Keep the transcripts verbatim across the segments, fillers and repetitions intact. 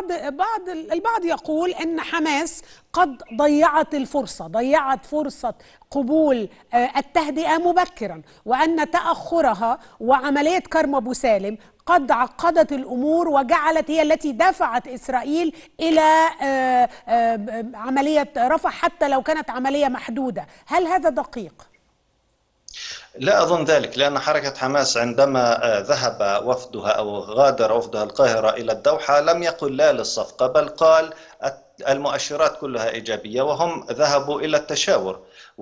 بعض بعض البعض يقول ان حماس قد ضيعت الفرصه، ضيعت فرصه قبول التهدئه مبكرا، وان تاخرها وعمليه كرم ابو سالم قد عقدت الامور وجعلت هي التي دفعت اسرائيل الى عمليه رفح حتى لو كانت عمليه محدوده. هل هذا دقيق؟ لا أظن ذلك، لأن حركة حماس عندما ذهب وفدها أو غادر وفدها القاهرة إلى الدوحة لم يقل لا للصفقة، بل قال المؤشرات كلها إيجابية، وهم ذهبوا إلى التشاور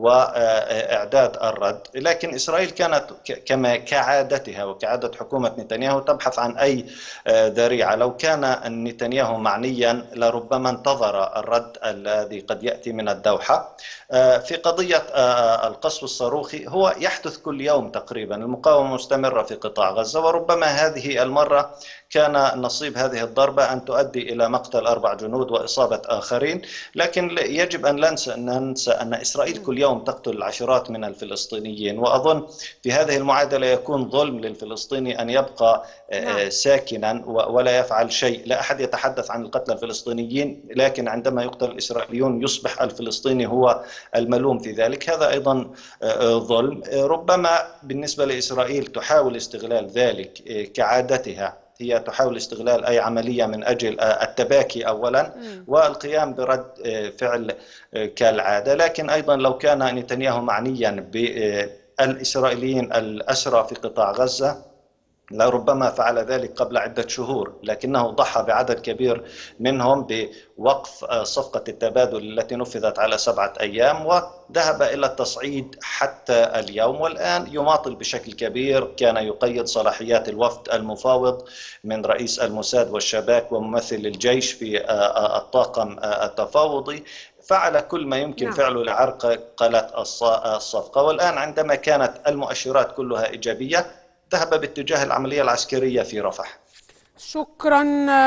وإعداد الرد. لكن إسرائيل كانت كما كعادتها وكعادة حكومة نتنياهو تبحث عن أي ذريعة. لو كان نتنياهو معنيا لربما انتظر الرد الذي قد يأتي من الدوحة. في قضية القصف الصاروخي هو يحدث كل يوم تقريبا، المقاومة مستمرة في قطاع غزة، وربما هذه المرة كان نصيب هذه الضربة أن تؤدي إلى مقتل أربع جنود وإصابة آخرين. لكن يجب أن لا ننسى أن إسرائيل كل يوم تقتل العشرات من الفلسطينيين، وأظن في هذه المعادلة يكون ظلم للفلسطيني أن يبقى ساكنا ولا يفعل شيء. لا أحد يتحدث عن القتلى الفلسطينيين، لكن عندما يقتل الإسرائيليون يصبح الفلسطيني هو الملوم في ذلك. هذا أيضا ظلم. ربما بالنسبة لإسرائيل تحاول استغلال ذلك كعادتها، هي تحاول استغلال أي عملية من أجل التباكي أولا والقيام برد فعل كالعادة. لكن أيضا لو كان نتنياهو معنيا بالإسرائيليين الأسرى في قطاع غزة لربما فعل ذلك قبل عدة شهور، لكنه ضحى بعدد كبير منهم بوقف صفقة التبادل التي نفذت على سبعة أيام، وذهب إلى التصعيد حتى اليوم، والآن يماطل بشكل كبير. كان يقيد صلاحيات الوفد المفاوض من رئيس الموساد والشباك وممثل الجيش في الطاقم التفاوضي، فعل كل ما يمكن نعم. فعله لعرقلة الصفقة. والآن عندما كانت المؤشرات كلها إيجابية ذهب باتجاه العملية العسكرية في رفح. شكرا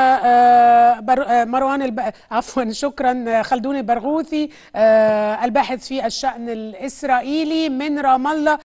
مروان الب... عفوا شكرا خلدون البرغوثي الباحث في الشأن الإسرائيلي من رام الله.